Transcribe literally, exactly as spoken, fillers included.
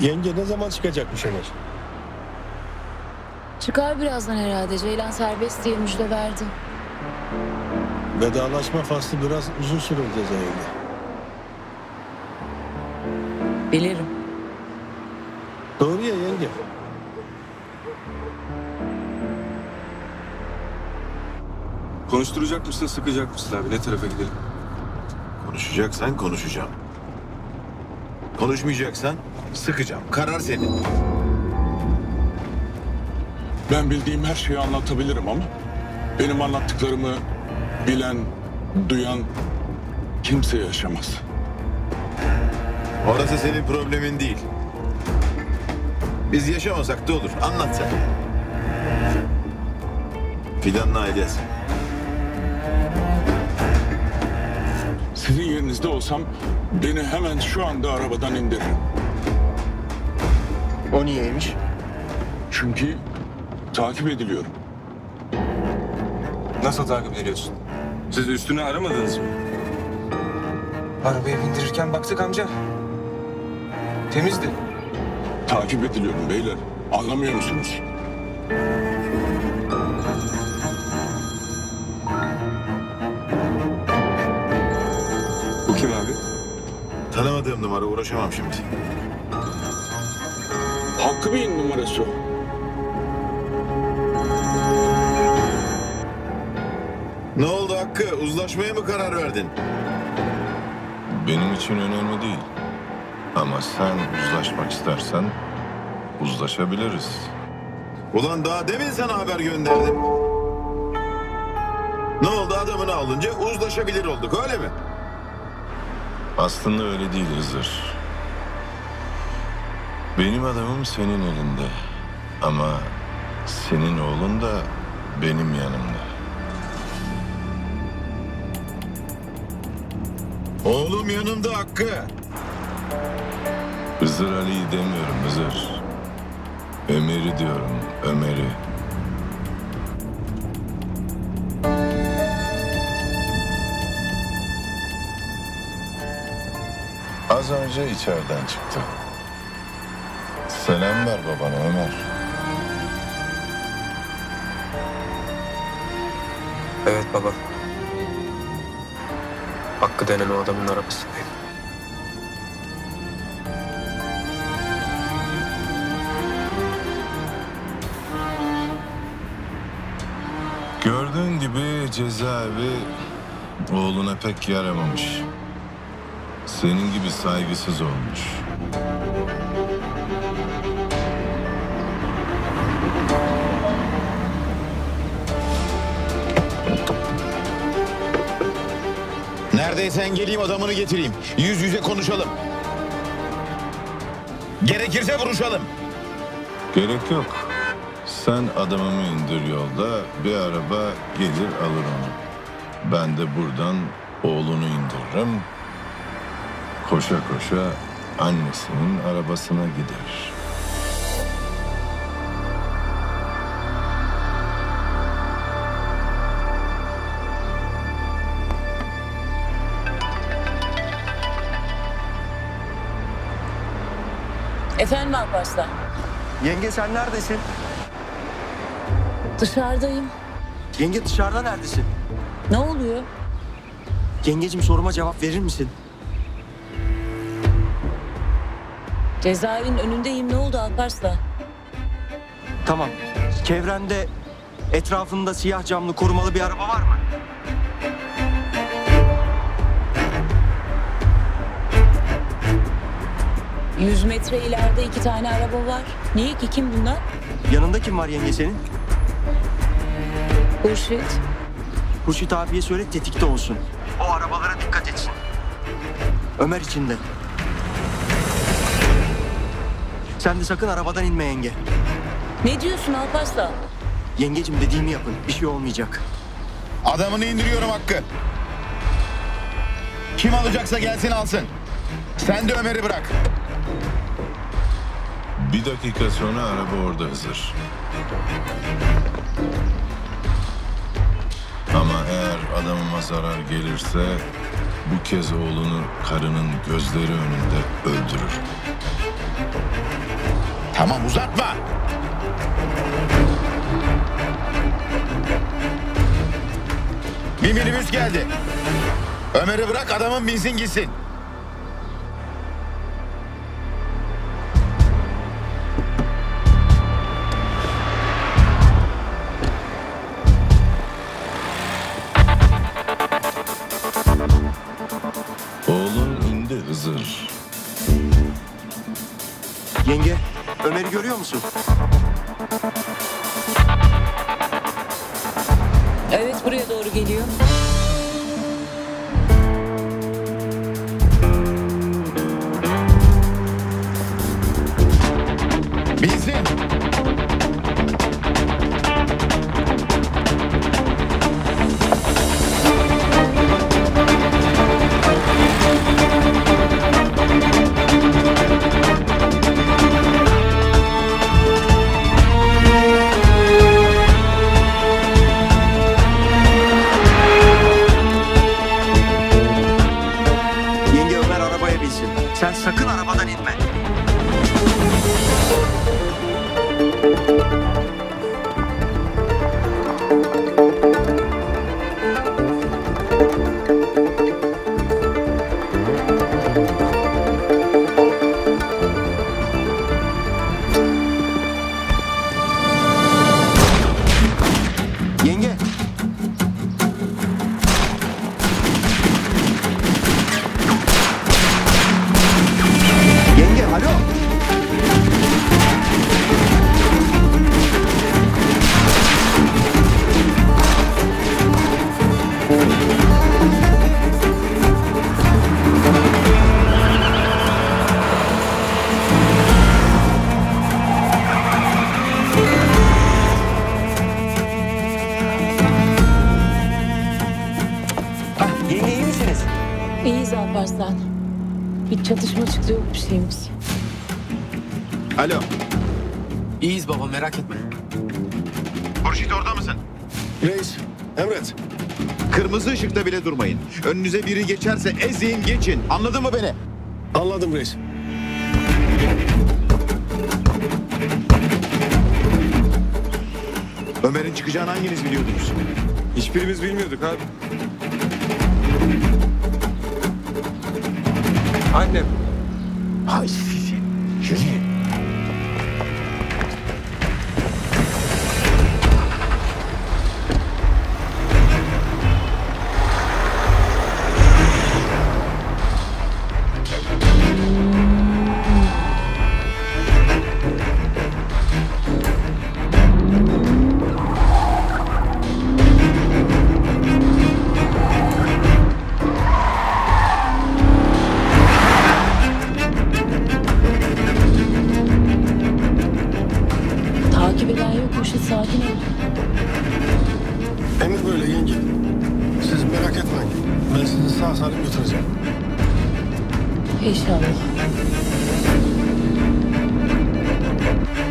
Yenge ne zaman çıkacakmış Ömer? Çıkar birazdan herhalde. Ceylan serbest diye müjde verdi. Vedalaşma faslı biraz uzun sürer Cezayir'de. Bilirim. Doğru ya yenge. Konuşturacak mısın, sıkacak mısın abi? Ne tarafa gidelim? Konuşacaksan konuşacağım. Konuşmayacaksan sıkacağım. Karar senin. Ben bildiğim her şeyi anlatabilirim ama benim anlattıklarımı bilen, duyan kimse yaşamaz. Orası senin problemin değil. Biz yaşamasak da olur. Anlat sen. Fidan'ın ailesi. Sizin yerinizde olsam beni hemen şu anda arabadan indiririm. O niyeymiş? Çünkü takip ediliyorum. Nasıl takip ediyorsun? Siz üstüne aramadınız mı? Arabaya bindirirken baktık amca. Temizdi. Takip ediliyorum beyler. Anlamıyor musunuz? Bu kim abi? Tanımadığım numara, uğraşamam şimdi. Hakkı Bey'in numarası o. Ne oldu Hakkı? Uzlaşmaya mı karar verdin? Benim için önemli değil. Ama sen uzlaşmak istersen uzlaşabiliriz. Ulan daha demin sana haber gönderdim. Ne oldu, adamını alınca uzlaşabilir olduk, öyle mi? Aslında öyle değil Hızır. Benim adamım senin elinde. Ama senin oğlun da benim yanımda. Oğlum yanımda Hakkı. Hızır Ali'yi demiyorum Hızır. Ömer'i diyorum, Ömer'i. Az önce içeriden çıktı. Selam ver babana Ömer. Evet baba. Hakkı denen o adamın arabasındaydı. Gördüğün gibi cezaevi oğluna pek yaramamış. Senin gibi saygısız olmuş. Neredeysen geleyim, adamını getireyim. Yüz yüze konuşalım. Gerekirse vuruşalım. Gerek yok. Sen adamımı indir yolda, bir araba gelir alır onu. Ben de buradan oğlunu indiririm. Koşa koşa annesinin arabasına gider. Efendim Alparslan? Yenge sen neredesin? Dışarıdayım. Yenge dışarıda neredesin? Ne oluyor? Yengeciğim soruma cevap verir misin? Cezaevinin önündeyim. Ne oldu Alparslan? Tamam. Çevrende, etrafında siyah camlı korumalı bir araba var mı? Yüz metre ileride iki tane araba var. Niye ki? Kim bunlar? Yanında kim var yenge senin? Hurşit. Hurşit abiye söyle tetikte olsun. O arabalara dikkat etsin. Ömer içinde. Sen de sakın arabadan inme yenge. Ne diyorsun Alparslan? Yengeciğim dediğimi yapın. Bir şey olmayacak. Adamını indiriyorum Hakkı. Kim alacaksa gelsin alsın. Sen de Ömer'i bırak. Bir dakika sonra araba orada Hızır. Ama eğer adamıma zarar gelirse bu kez oğlunu karının gözleri önünde öldürür. Tamam uzatma. Bir minibüs geldi. Ömer'i bırak adamın binsin gitsin. Oğlun indi Hızır. Yenge, Ömer'i görüyor musun? Evet, buraya doğru geliyor. Binsin. Yenge, Ömer arabaya binsin. Sen sakın arabadan inme. Yenge. Yenge, alo. Ah, yenge iyi misiniz? İyiyiz Alparslan. Bir çatışma çıktı, yok bir şeyimiz. Alo. İyiyiz baba, merak etme. Hurşit orada mısın? Reis, emret. Kırmızı ışıkta bile durmayın. Önünüze biri geçerse ezin geçin. Anladın mı beni? Anladım reis. Ömer'in çıkacağını hanginiz biliyordunuz? Hiçbirimiz bilmiyorduk abi. Annem. Hay sizin. Yürüyün. Takip eden yok, Hurşit, sakin ol. Emir böyle yenge. Siz merak etmeyin. Ben sizi sağ salim götüreceğim. İnşallah.